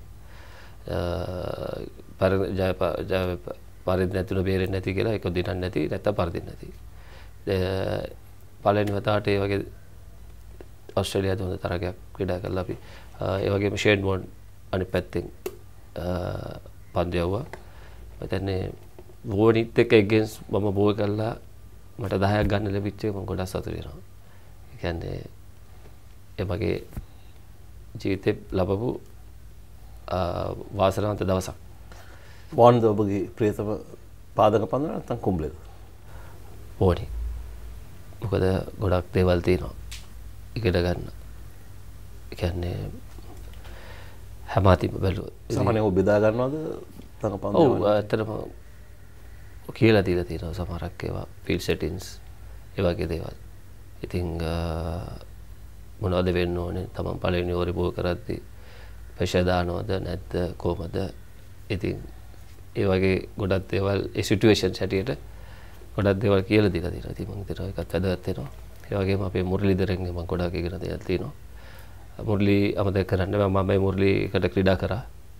S2: පර ජය ජය පරිදි නැතුන බේරෙන්නේ නැති කියලා ඒක දිනන්නේ නැති නැත්තම් පරදින්නේ නැති. පළවෙනි වතාවට ඒ වගේ ඕස්ට්‍රේලියාවේ හොඳ තරගයක් ක්‍රීඩා කළා අපි. ඒ වගේම ෂේන් වොන් අනිත් පැත්තෙන් පන්දු යවුවා. මම හිතන්නේ වෝනිත් එක්ක එගේන්ස් මම බෝල් කළා මට දහයක් ගන්න ලැබිච්ච එක මම ගොඩක් සතුටු වෙනවා. ඒ කියන්නේ ඒ මගේ ජීවිතේ ලැබපු වාසනාවන්ත දවසක්.
S1: වෝන්ද ඔබගේ ප්‍රියතම පාදක පන්දු නැත්නම් කුඹලේද?
S2: වෝනි. මොකද ගොඩක් දේවල් තියෙනවා ඉගෙන ගන්න. ඒ කියන්නේ හැමතිම බැලුවොත්
S1: සාමාන්‍යයෙන් ඔබ බෙදා ගන්නවද තංගපන්දු?
S2: ඔව් ඇත්තටම කියලා දීලා තියෙනවා සමහරක් ඒවා ෆීල්ඩ් සෙටින්ග්ස් ඒ වගේ දේවල්. ඉතින් මොනවද වෙන්න ඕනේ තමන් පළවෙනි ඕවරේ බෝල් කරද්දී ප්‍රෙෂර් දානවද නැද්ද කොහමද? ඉතින් ඒ වගේ ගොඩක් දේවල් ඒ සිටුේෂන්ස් හැටියට ගොඩක් දේවල් කියලා දීලා තියෙනවා. ඉතින් මම හිතනවා ඒකත් වැදගත් වෙනවා. ඒ වගේම අපේ මුරලිදරෙන්ගේ මම ගොඩක් ඉගෙන දේවල් තියෙනවා. මුරලි අමතක කරන්න මම මම මුරලි එකට ක්‍රීඩා කරා.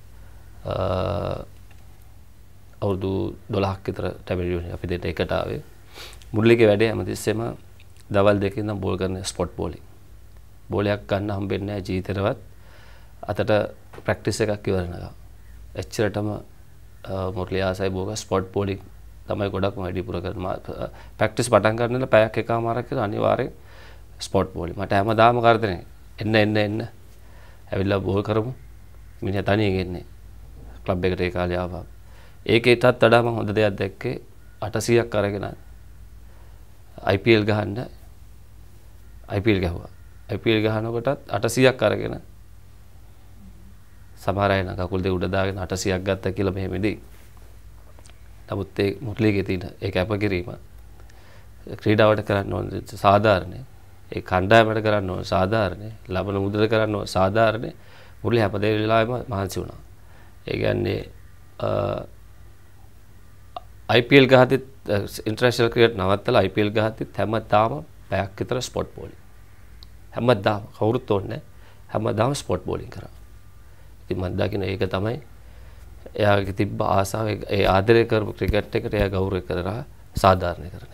S2: අවුරුදු දොළහක් විතර ටැබිලියෝනේ අපි දෙන්න එකට ආවේ. මුරලිගේ වැඩේ හැමතිස්සෙම දවල් දෙකේ ඉඳන් බෝල් කරන ස්පොට් බෝලින්. බෝලයක් ගන්න හම්බෙන්නේ නැහැ ජීවිතේවත්. අතට ප්‍රැක්ටිස් එකක් ඉවරනකම්. එච්චරටම මුරලි ආසයි බෝග ස්පොට් බෝලින් තමයි ගොඩක්ම වැඩිපුර කරනවා. ප්‍රැක්ටිස් පටන් ගන්නලා පැයක් එකමාරක් කියලා අනිවාර්යෙන් ස්පොට් බෝලින්. මට හැමදාම කරදරේ. එන්න එන්න එන්න. ඇවිල්ලා බෝල් කරමු. මිනිහා තනියෙන් එන්නේ. ක්ලබ් එකට ඒ කාලේ ආවා. ඒකේටත් වඩා මම හොඳ දෙයක් දැක්කේ අටසියයක් අරගෙන I P L ගහන්න I P L ගහුවා. I P L ගහනකොටත් අටසියයක් අරගෙන සමහර අය නම් කකුල් දෙක උඩ දාගෙන අටසියයක් ගත්තා කියලා මෙහෙම ඉදී. නමුත් ඒ මුරලිගේ තියෙන ඒ කැපකිරීම ක්‍රීඩාවට කරන්න ඕන සාධාරණයි. ඒ කණ්ඩායමට කරන්න ඕන සාධාරණයි. ලබන මුදල කරන්න ඕන සාධාරණයි. මුරලි හැමදේ වෙලාවෙම මහන්සි වුණා. ඒ කියන්නේ I P L ගහද්දි ඉන්ටර්නැෂනල් ක්‍රිකට් නවත්තලා I P L ගහද්දි හැමදාම පැයක් විතර ස්පොට් බෝලින්. හැමදාම කවුරුත් ඕනේ හැමදාම ස්පොට් බෝලින් කරා. ඉතින් මම දකින්න ඒක තමයි එයාගේ තිබ්බ ආසාව ඒ ආදරය කරපු ක්‍රිකට් එකට එයා ගෞරව කරලා සාධාරණීකරණය.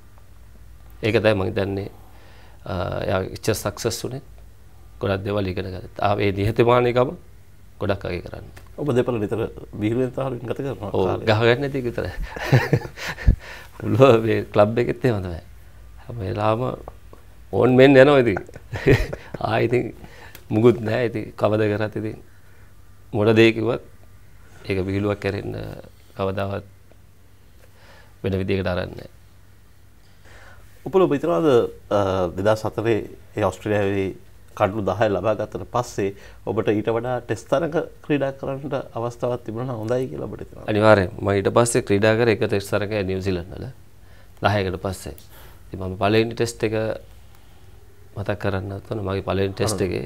S2: ඒක තමයි මම හිතන්නේ එයා ඉච්ච සක්සස් උනේ ගොඩක් දේවල් ඉගෙන ගත්තා. ආ ඒ නිහතමානීකම ගොඩක් අගේ කරන්නේ.
S1: ඔබ දෙපළ නිතර විහිළුවෙන් තාලෙන් ගත කරනවා.
S2: ඔව් ගහගන්න නැති එක විතරයි. පුළුවන් මේ ක්ලබ් එකෙත් එහෙම තමයි. හැම වෙලාවම ඕන් මෙන් යනවා ඉතින්. ආ ඉතින් මුකුත් නැහැ ඉතින් කවද කරත් ඉතින් මොන දෙයක් කිව්වත් ඒක විහිළුවක් කරෙන්න කවදාවත් වෙන විදියකට අරන්නේ නැහැ.
S1: උපල ඔබ හිතනවාද දෙදාස් හතරේ ඒ ඕස්ට්‍රේලියාවේ කඩලු දහය ලබා ගත්තට පස්සේ ඔබට ඊට වඩා ටෙස්ට් තරඟ ක්‍රීඩා කරන්න අවස්ථාවක් තිබුණා හොඳයි කියලා ඔබට හිතෙනවා?
S2: අනිවාර්යයෙන්. මම ඊට පස්සේ ක්‍රීඩා කරේ එක ටෙස්ට් තරඟය නිව්සීලන්ත වල දහයකට පස්සේ. ඉතින් මම පළවෙනි ටෙස්ට් එක මතක් කරන්න තන මගේ පළවෙනි ටෙස්ට් එකේ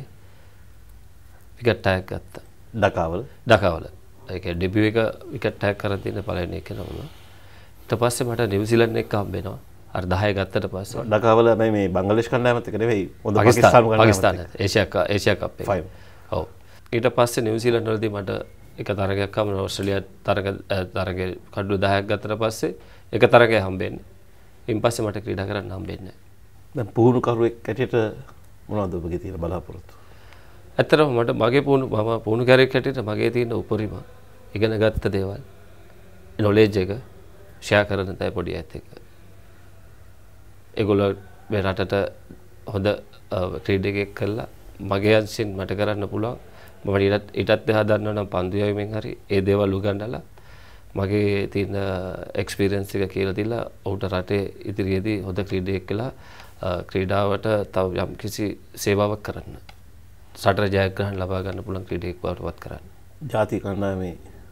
S2: විකට් හයක් ගත්තා.
S1: ඩකාවල.
S2: ඩකාවල. ඒ කියන්නේ ඩෙබියු එක විකට් හයක් කරන් තියෙන පළවෙනි එක නම. ඊට පස්සේ මට නිව්සීලන්ත එක හම්බ වෙනවා. අර දහය ගත්තට පස්සේ
S1: ඩකාවල මේ මේ බංග්ලාදේශ කණ්ඩායමත් එක නෙවෙයි හොඳ පාකිස්තාන කණ්ඩායමත්
S2: Pakistan Asia cup Asia cup එක. ඔව්. ඊට පස්සේ නිව්සීලන්ත වලදී මට එක තරගයක් ආවම ඕස්ට්‍රේලියා තරග තරගයේ කඩු දහයක් ගත්තට පස්සේ එක තරගයක් හම්බෙන්නේ. ඊන් පස්සේ මට ක්‍රීඩා කරන්න හම්බෙන්නේ නැහැ.
S1: දැන් පුහුණු කරුවෙක් ඇටියට මොනවද ඔබගේ තියෙන බලාපොරොත්තු?
S2: ඇත්තටම මට මගේ පුහුණු මම පුහුණු කරුවෙක් ඇටියට මගේ තියෙන උපරිම ඉගෙන ගත්ත දේවල් නොලෙජ් එක ෂෙයා කරන තේ පොඩි ඇත් එක. ඒගොල්ලෝ මේ රටට හොඳ ක්‍රීඩකයෙක් කළා මගේ අංශෙන් මට කරන්න පුළුවන් මම ඊටත් ඊටත් එහා දන්නවා නම් පන්දු යවීමෙන් හරි ඒ දේවල් උගන්වලා මගේ තියෙන එක්ස්පීරියන්ස් එක කියලා දීලා ඔහුට රටේ ඉදිරියේදී හොඳ ක්‍රීඩකයෙක් කියලා ක්‍රීඩාවට තව යම් කිසි සේවාවක් කරන්න රටට ජයග්‍රහණ ලබා ගන්න පුළුවන් ක්‍රීඩකයෙක් බවට පත් කරන්න.
S1: ජාතික කණ්ඩායමේ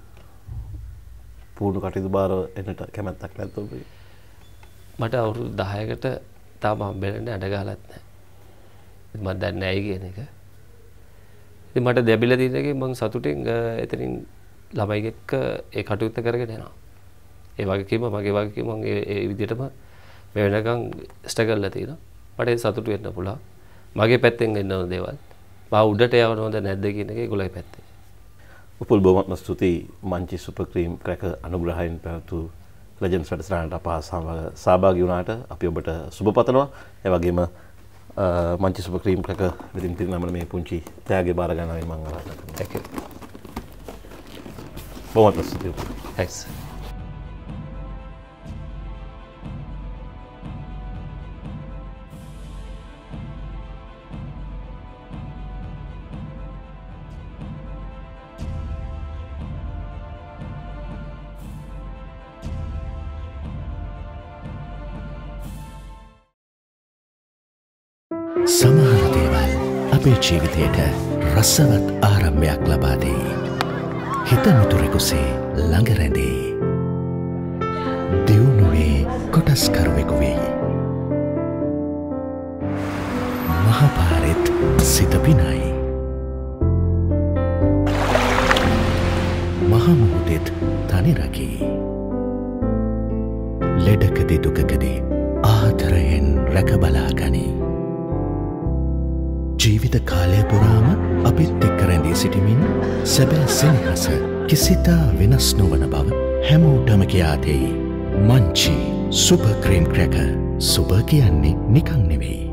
S1: පුහුණු කටයුතු බාර එන්නට කැමැත්තක් නැද්ද ඔබේ?
S2: මට අවුරුදු දහයකට තාම හම්බෙන්නේ අඩ ගහලත් නැහැ. මම දන්නේ නැහැ කියන එක. ඉතින් මට දැබිලා තියෙන එකේ මම සතුටින් එතනින් ළමයි එක්ක ඒ කටයුත්ත කරගෙන යනවා. ඒ වගේකීම මගේ වගේකීම මම ඒ ඒ විදිහටම මේ වෙනකන් ස්ටේ කරලා තියෙනවා. මට ඒ සතුටු වෙන්න පුළුවන්. මගේ පැත්තෙන් එන්න ඕන දේවල්. මම උඩට යවනවද නැද්ද කියන එක ඒගොල්ලෝයි පැත්තේ.
S1: උපුල් බොහොම ස්තුතියි මංචි සුපර් ක්‍රීම් ක්‍රැකර් අනුග්‍රහයෙන් පැවතු ලෙජන්ඩ්ස් වැඩසටහනට අප සහභාගී වුණාට අපි ඔබට සුබ පතනවා. ඒ වගේම මංචි සුපර් ක්‍රීම් ක්‍රැකර් විදින් තිරනමන මේ පුංචි ත්‍යාගය බාර ගන්නවා මම ආරාධනා කරනවා.
S2: Thank you.
S1: බොහොම ස්තුතියි.
S2: Thanks.
S3: සමහර දේවල් අපේ ජීවිතයට රසවත් ආරම්භයක් ලබා දෙයි. හිත මිතුරෙකුසේ ළඟ රැඳෙයි. දියුණුවේ කොටස්කරුවෙකු වෙයි. මහපාරෙත් සිත පිනයි. මහමුහුදෙත් තනි රකී. ලෙඩකදී දුකකදී ආදරයෙන් රැකබලා ගනී. ජීවිත කාලය පුරාම අපිත් එක්ක රැඳී සිටිමින් සැබෑ සෙනෙහස කිසිතා වෙනස් නොවන බව හැමෝටම කියා දෙයි. Munchee super cream cracker. Super කියන්නේ නිකන් නෙවෙයි.